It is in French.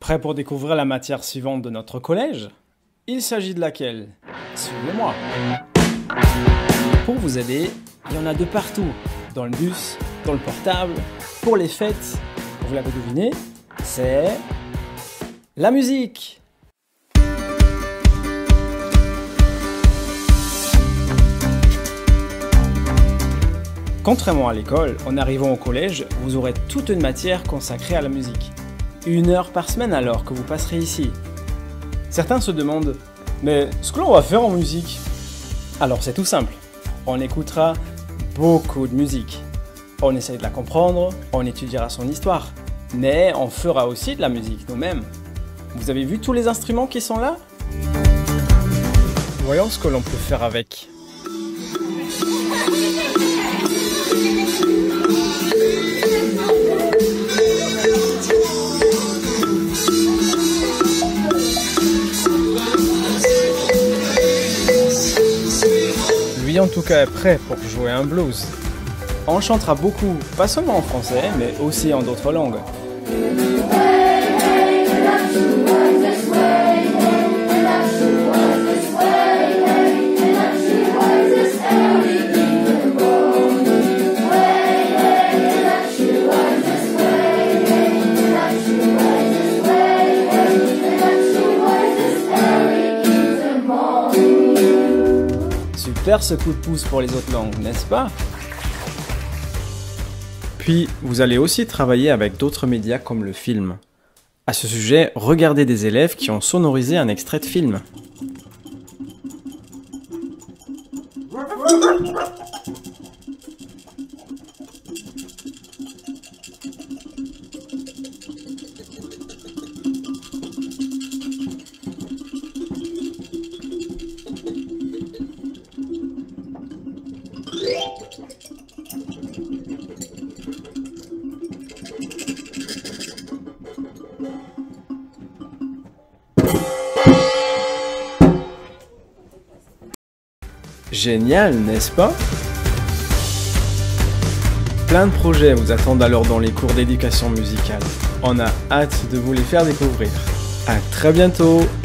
Prêt pour découvrir la matière suivante de notre collège? Il s'agit de laquelle? Suivez-moi. Pour vous aider, il y en a de partout. Dans le bus, dans le portable, pour les fêtes. Vous l'avez deviné, c'est la musique. Contrairement à l'école, en arrivant au collège, vous aurez toute une matière consacrée à la musique. 1 heure par semaine alors que vous passerez ici. Certains se demandent, mais ce que l'on va faire en musique? Alors c'est tout simple, on écoutera beaucoup de musique. On essaye de la comprendre, on étudiera son histoire, mais on fera aussi de la musique nous-mêmes. Vous avez vu tous les instruments qui sont là? Voyons ce que l'on peut faire avec. Lui en tout cas est prêt pour jouer un blues. On chantera beaucoup, pas seulement en français, mais aussi en d'autres langues. Super ce coup de pouce pour les autres langues, n'est-ce pas? Puis, vous allez aussi travailler avec d'autres médias comme le film. À ce sujet, regardez des élèves qui ont sonorisé un extrait de film. Génial, n'est-ce pas? Plein de projets vous attendent alors dans les cours d'éducation musicale. On a hâte de vous les faire découvrir. À très bientôt!